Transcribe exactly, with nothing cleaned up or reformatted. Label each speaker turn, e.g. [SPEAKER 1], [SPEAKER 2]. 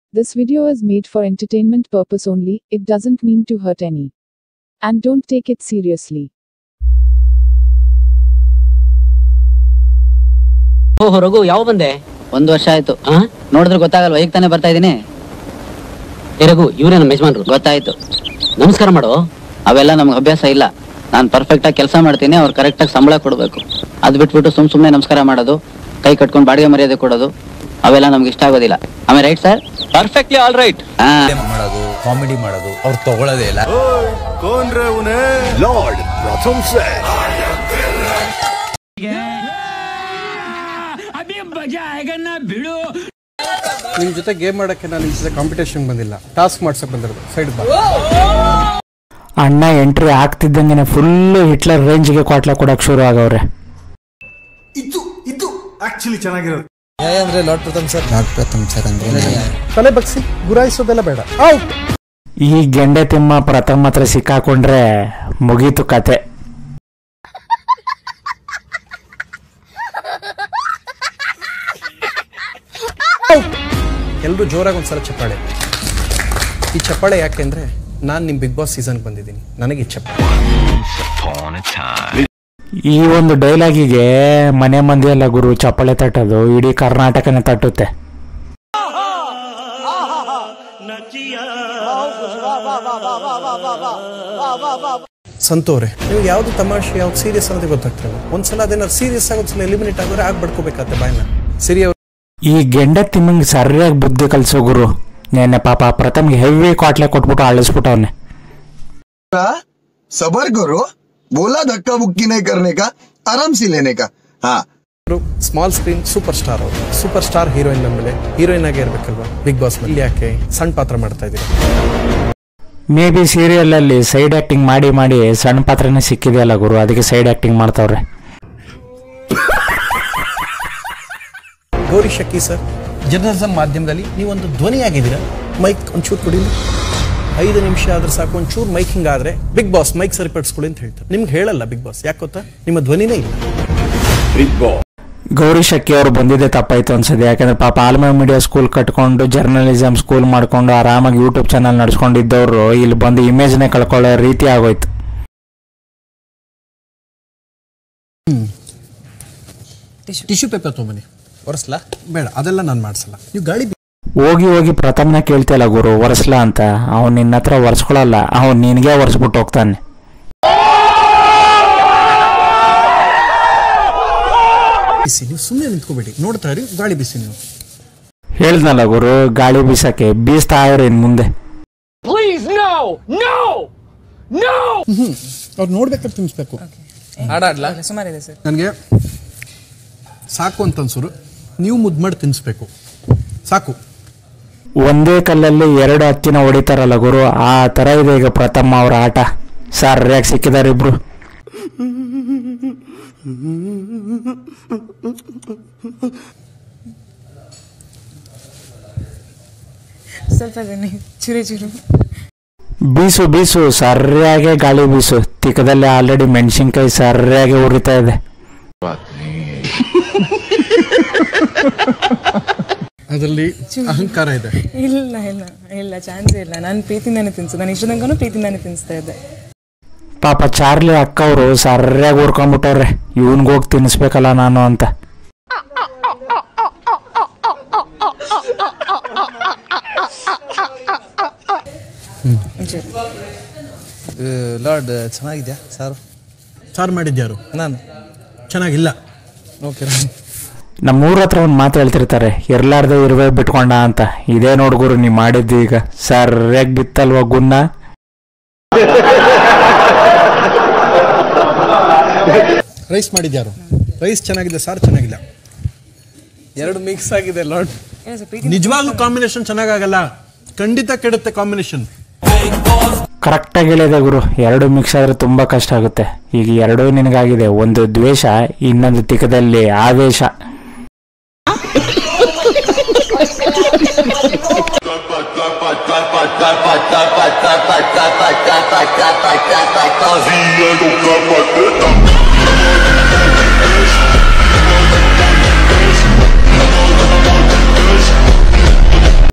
[SPEAKER 1] This video is made for entertainment purpose only, it doesn't mean to hurt any. And don't take it seriously.
[SPEAKER 2] ಓಹ್ ರಘು ಯಾವ ಬಂದೆ?
[SPEAKER 3] ಒಂದು ವರ್ಷ ಆಯ್ತು. ನೋಡಿದ್ರೆ ಗೊತ್ತಾಗಲ್ವಾ, ಈಗ ತಾನೇ ಬರ್ತಾ ಇದೀನಿ.
[SPEAKER 2] ಏ ರಘು, ಇವರೇ ನಮ್ಮ ಯಜಮಾನ್ರು.
[SPEAKER 3] ಗೊತ್ತಾಯ್ತು.
[SPEAKER 2] ನಮಸ್ಕಾರ ಮಾಡು.
[SPEAKER 3] ಅವೆಲ್ಲ ನಮ್ಗೆ ಅಭ್ಯಾಸ ಇಲ್ಲ. ನಾನು ಪರ್ಫೆಕ್ಟ್ ಆಗಿ ಕೆಲಸ ಮಾಡ್ತೀನಿ, ಅವ್ರು ಕರೆಕ್ಟ್ ಆಗಿ ಸಂಬಳ ಕೊಡಬೇಕು. ಅದು ಬಿಟ್ಬಿಟ್ಟು ಸುಮ್ ಸುಮ್ಮನೆ ನಮಸ್ಕಾರ ಮಾಡೋದು, ಕೈ ಕಟ್ಕೊಂಡು ಬಾಡಿಗೆ ಮರ್ಯಾದೆ ಕೊಡೋದು, ಅವೆಲ್ಲ ನಮ್ಗೆ ಇಷ್ಟ ಆಗೋದಿಲ್ಲ. ಆಮೇಲೆ right sir?
[SPEAKER 2] Perfectly all right.
[SPEAKER 4] ಮಾಡೋದು, ಕಾಮಿಡಿ ಮಾಡೋದು ಅವ್ರು ತಗೊಳ್ಳೋದೇ ಇಲ್ಲ.
[SPEAKER 5] ನಿಮ್ ಜೊತೆ ಗೇಮ್ ಮಾಡಕ್ಕೆ ನಾನು ನಿಮ್ ಜೊತೆ ಕಾಂಪಿಟೇಷನ್ ಬಂದಿಲ್ಲ, ಟಾಸ್ಕ್ ಮಾಡ್ಸಕ್ ಬಂದಿರೋದು. ಸೈಡ್ ಬಾ.
[SPEAKER 6] ಅಣ್ಣ ಎಂಟ್ರಿ ಆಗ್ತಿದ್ದಂಗೆ ಫುಲ್ ಹಿಟ್ಲರ್ ರೇಂಜ್ಗೆ ಕ್ವಾಟ್ಲ ಕೊಡಕ್ ಶುರು ಆಗವ್ರೆ.
[SPEAKER 7] ಇದು ಇದು ಆಕ್ಚುಲಿ ಚೆನ್ನಾಗಿರೋದು.
[SPEAKER 4] ಅಂದ್ರೆ lord Pratham sir lord Pratham sir ಅಂದ್ರೆ
[SPEAKER 5] ತಲೆ ಬಗ್ಸಿ ಗುರಾಯಿಸೋದೆಲ್ಲ ಬೇಡ.
[SPEAKER 6] ಈ ಗೆಂಡೆ ತಿಮ್ಮ ಪ್ರಥಮ್ ಹತ್ರ ಸಿಕ್ಕಾಕೊಂಡ್ರೆ ಮುಗೀತು ಕತೆ.
[SPEAKER 5] ಎಲ್ರು ಜೋರಾಗಿ ಒಂದ್ಸಲ ಚಪ್ಪಾಳೆ. ಈ ಚಪ್ಪಾಳೆ ಯಾಕೆಂದ್ರೆ ನಾನ್ ನಿಮ್ ಬಿಗ್ ಬಾಸ್ ಸೀಸನ್ ಬಂದಿದ್ದೀನಿ, ನನಗೆ ಈ ಚಪ್ಪಾಳೆ.
[SPEAKER 6] ಈ ಒಂದು ಡೈಲಾಗಿಗೆ ಮನೆ ಮಂದಿ ಎಲ್ಲ ಗುರು ಚಪ್ಪಾಳೆ ತಟ್ಟೋದು ಇಡೀ ಕರ್ನಾಟಕನೇ ತಟ್ಟುತ್ತೆ.
[SPEAKER 5] ಸಂತೋರೆ, ನೀವು ಯಾವ್ದು ತಮಾಷೆ ಯಾವ್ದು ಸೀರಿಯಸ್ ಅನ್ನೋದೇ ಗೊತ್ತಾಗ್ತಿಲ್ಲ. ಒಂದ್ಸಲ ಅದೇನಾದ್ರು ಸೀರಿಯಸ್ ಆಗಿ ಒಂದ್ಸಲ ಎಲಿಮಿನೇಟ್ ಆಗಿದ್ರೆ ಆಗ ಬಡ್ಕೋಬೇಕಾಗತ್ತೆ ಬಾಯ್ನ. ಸರಿ,
[SPEAKER 6] ಈ ಗೆಂಡೆ ತಿಮ್ಮಂಗೆ ಸರಿಯಾಗಿ ಬುದ್ಧಿ ಕಲ್ಸೋ ಗುರು. ನೆನ್ನೆ ಪಾಪ ಪ್ರಥಮ್ಗೆ ಹೆವಿ ಕ್ವಾಟ್ಲೆ ಕೊಟ್ಬಿಟ್ಟು ಅಳಿಸ್ಬಿಟ್ಟವನ್ನೆ.
[SPEAKER 7] ಸಬರ್ ಕರೋ, ಬೋಲಾ ಧಕ್ಕಾ ಬುಕ್ಕಿ ನೈ ಕರ್ನೆ ಕಾ, ಆರಾಮ್ ಸಿ ಲೇನೆ ಕಾ. ಹಾ,
[SPEAKER 5] ಸ್ಮಾಲ್ ಸ್ಕ್ರೀನ್ ಸೂಪರ್ ಸ್ಟಾರ್ ಅವರು, ಸೂಪರ್ ಸ್ಟಾರ್ ಹೀರೋಯಿನ್ ಮೇಲೆ ಹೀರೋಯಿನ್ ಆಗೇ ಇರ್ಬೇಕಲ್ವಾ ಬಿಗ್ ಬಾಸ್ ಮೇಲೆ. ಯಾಕೆ ಸಣ್ಣ ಪಾತ್ರ ಮಾಡ್ತಾ ಇದೀರ?
[SPEAKER 6] ಮೇ ಬಿ ಸೀರಿಯಲ್ ಅಲ್ಲಿ ಸೈಡ್ ಆಕ್ಟಿಂಗ್ ಮಾಡಿ ಮಾಡಿ ಸಣ್ಣ ಪಾತ್ರನೇ ಸಿಕ್ಕಿದೆಯಲ್ಲ ಗುರು, ಅದಕ್ಕೆ ಸೈಡ್ ಆಕ್ಟಿಂಗ್ ಮಾಡ್ತಾವ್ರೆ.
[SPEAKER 5] ಗೌರಿ ಶಕ್ಕಿ ಸರ್, ಜರ್ನಲಿಸಂ ಮಾಧ್ಯಮದಲ್ಲಿ ನೀವೊಂದು ಧ್ವನಿಯಾಗಿದ್ದೀರಾ. ಮೈಕ್ ಒಂಚೂರು ಕೊಡಿ. ಐದು ನಿಮಿಷ ಆದ್ರೆ ಸಾಕು, ಒಂಚೂರು ಮೈಕ್ ಹಿಂಗಾದ್ರೆ ಬಿಗ್ ಬಾಸ್ ಮೈಕ್ ಸರಿಪಡಿಸ್ಕೊಳ್ಳಿ ಅಂತ ಹೇಳ್ತಾರೆ. ನಿಮ್ಗೆ ಹೇಳಲ್ಲ ಬಿಗ್ ಬಾಸ್, ಯಾಕೆ ಗೊತ್ತಾ? ನಿಮ್ಮ ಧ್ವನಿನೇ ಇಲ್ಲ.
[SPEAKER 6] ಗೌರಿ ಶಕ್ಕಿ ಅವರು ಬಂದಿದ್ದೆ ತಪ್ಪಾಯ್ತು ಅನ್ಸದೆ. ಯಾಕಂದ್ರೆ ಪಾಪ ಆಲ್ಮೈ ಮೀಡಿಯಾ ಸ್ಕೂಲ್ ಕಟ್ಕೊಂಡು ಜರ್ನಲಿಸಂ ಸ್ಕೂಲ್ ಮಾಡ್ಕೊಂಡು ಆರಾಮಾಗಿ ಯೂಟ್ಯೂಬ್ ಚಾನಲ್ ನಡ್ಸ್ಕೊಂಡಿದ್ದವರು ಇಲ್ಲಿ ಬಂದು ಇಮೇಜ್ನೇ ಕಳ್ಕೊಳ್ಳೋ ರೀತಿ ಆಗೋಯ್ತು.
[SPEAKER 5] ಟಿಶ್ಯೂ ಪೇಪರ್ ತೊಗೊಂಬನ್ನಿ, ಒರೆಸ್ಲಾ? ಬೇಡ, ಅದೆಲ್ಲ ನಾನು ಮಾಡಿಸಲ್ಲ. ನೀವು ಗಾಳಿ
[SPEAKER 6] ಹೋಗಿ ಹೋಗಿ ಪ್ರಥಮ್ನ ಕೇಳ್ತಿಯಲ್ಲ ಗುರು ಒರೆಸ್ಲಾ ಅಂತ. ಅವ್ನು ನಿನ್ನ ಹತ್ರ ಒರೆಸ್ಕೊಳಲ್ಲ, ಅವ್ನು ನಿನಗೆ ಒರೆಸ್ಬಿಟ್ಟು ಹೋಗ್ತಾನೆ.
[SPEAKER 5] ಬಿಸಿ, ನೀವು ಸುಮ್ಮನೆ ನಿಂತ್ಕೋಬೇಡಿ, ನೋಡ್ತಾ ಇರಿ, ಗಾಳಿ ಬಿಸಿ. ನೀವು
[SPEAKER 6] ಹೇಳ್ದಲ್ಲ ಗುರು, ಗಾಳಿ ಬೀಸಕ್ಕೆ ಬೀಸ್ತಾ ಇವ್ರೆ ಇನ್ ಮುಂದೆ.
[SPEAKER 5] ಅವ್ರು ನೋಡ್ಬೇಕಾದ್ರೆ ತಿನ್ನಿಸ್ಬೇಕು.
[SPEAKER 4] ಆಡಾಡ್ಲಾ?
[SPEAKER 5] ನನಗೆ ಸಾಕು ಅಂತ ಅನ್ಸೋರು, ನೀವು ಮುದ್ದು ಮಾಡಿ ತಿನ್ನಿಸ್ಬೇಕು. ಸಾಕು.
[SPEAKER 6] ಒಂದೇ ಕಲ್ಲಲ್ಲಿ ಎರಡು ಹತ್ತಿನ ಹೊಡಿತಾರಲ್ಲ ಗುರು, ಆ ತರ ಇದೆ ಈಗ ಪ್ರಥಮ ಅವ್ರ ಆಟ. ಸರಿಯಾಗಿ ಸಿಕ್ಕಿದಾರೆ ಇಬ್ರು. ಬೀಸು ಬೀಸು, ಸರಿಯಾಗಿ ಗಾಳಿ ಬೀಸು. ತಿಕ್ಕದಲ್ಲಿ ಆಲ್ರೆಡಿ ಮೆಣಸಿನ್ಕಾಯಿ ಸರಿಯಾಗಿ ಉರಿತಾ ಇದೆ.
[SPEAKER 5] ಅದರಲ್ಲಿ ಅಹಂಕಾರ ಇದೆ.
[SPEAKER 8] ಇಲ್ಲ ಇಲ್ಲ ಇಲ್ಲ, ಚಾನ್ಸೇ ಇಲ್ಲ. ನಾನು ಪ್ರೀತಿಯಿಂದಾನೆ ತಿನ್ಸು, ನಾನು ಇಷ್ಟ ತನಕನೂ ಪ್ರೀತಿಯಿಂದಾನೆ ತಿನ್ನಿಸ್ತಾ ಇದ್ದೆ.
[SPEAKER 6] ಪಾಪ ಚಾರ್ಲಿ ಅಕ್ಕ ಅವರು ಸರಿಯಾಗಿ ಊರ್ಕೊಂಡ್ಬಿಟ್ಟವ್ರೆ, ಇವನ್ಗೆ ಹೋಗಿ ತಿನ್ನಿಸ್ಬೇಕಲ್ಲ ನಾನು ಅಂತ.
[SPEAKER 4] ಲಾರ್ಡ್ ಚೆನ್ನಾಗಿದ್ಯಾ ಸಾರು?
[SPEAKER 5] ಸಾರು ಮಾಡಿದ್ಯಾರು?
[SPEAKER 4] ನಾನು.
[SPEAKER 5] ಚೆನ್ನಾಗಿಲ್ಲ. ಓಕೆ.
[SPEAKER 6] ನಮ್ಮೂರ ಹತ್ರ ಒಂದು ಮಾತು ಹೇಳ್ತಿರ್ತಾರೆ, ಇರ್ಲಾರ್ದೆ ಇರುವೆ ಬಿಟ್ಕೊಂಡ ಅಂತ. ಇದೇ ನೋಡ್ಗುರು ನೀ ಮಾಡಿದ್ದು ಈಗ ಸರಿಯಾಗಿ ಬಿತ್ತಲ್ವ ಗುನ್ನ.
[SPEAKER 5] ರೈಸ್ ಮಾಡಿದ್ಯಾರು? ರೈಸ್ ಚೆನ್ನಾಗಿದೆ, ಸಾರು ಚೆನ್ನಾಗಿಲ್ಲ. ಎರಡು ಮಿಕ್ಸ್ ಆಗಿದೆ ಲಾರ್ಡ್. ನಿಜವಾಗ್ಲೂ ಕಾಂಬಿನೇಷನ್ ಚೆನ್ನಾಗಲ್ಲ, ಖಂಡಿತ ಕೆಡುತ್ತೆ ಕಾಂಬಿನೇಷನ್.
[SPEAKER 6] ಕರೆಕ್ಟಾಗಿ ಹೇಳಿದೆ ಗುರು, ಎರಡು ಮಿಕ್ಸ್ ಆದ್ರೆ ತುಂಬಾ ಕಷ್ಟ ಆಗುತ್ತೆ. ಈಗ ಎರಡೂ ನಿನಗಾಗಿದೆ, ಒಂದು ದ್ವೇಷ, ಇನ್ನೊಂದು ತಿಕ್ಕದಲ್ಲಿ ಆವೇಶ.
[SPEAKER 9] Así